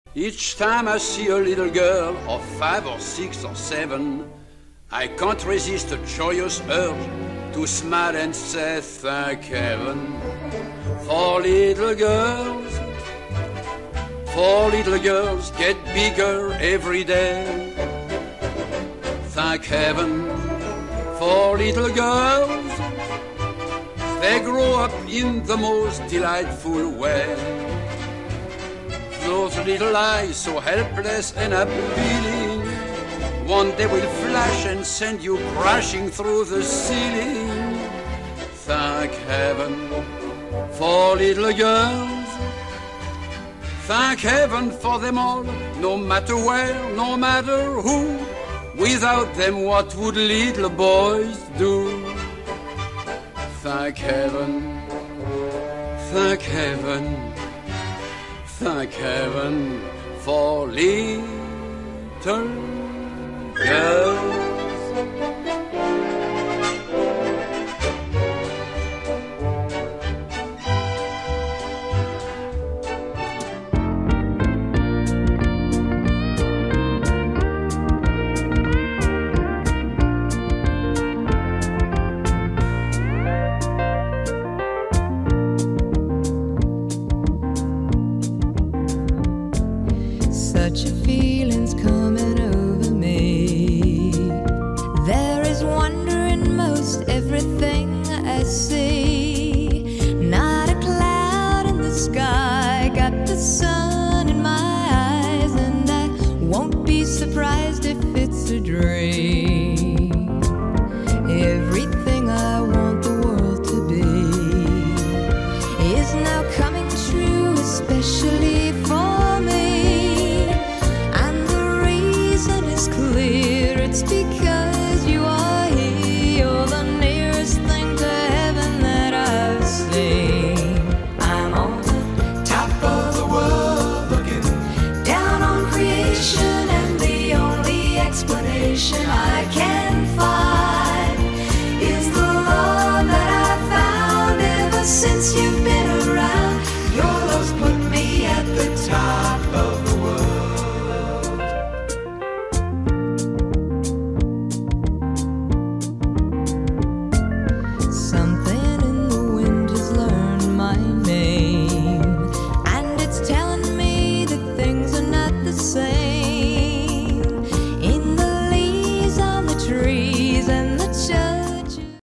Each time I see a little girl of 5 or 6 or 7, I can't resist a joyous urge to smile and say thank heaven for little girls. For little girls get bigger every day. Thank heaven for little girls. They grow up in the most delightful way. Those little eyes so helpless and appealing, one day will flash and send you crashing through the ceiling. Thank heaven for little girls. Thank heaven for them all, no matter where, no matter who. Without them, what would little boys do? Thank heaven, thank heaven, thank heaven for little girls. Such a feeling's coming over me. There is wonder in most everything I see. Not a cloud in the sky, got the sun in my eyes, and I won't be surprised if it's a dream. Everything I want the world to be is now coming true, especially for me. Clear, it's because you are here. You're the nearest thing to heaven that I've seen. I'm on the top of the world, looking down on creation, and the only explanation I can find is the love that I've found ever since you've been around. Your love's put me at the top of the world.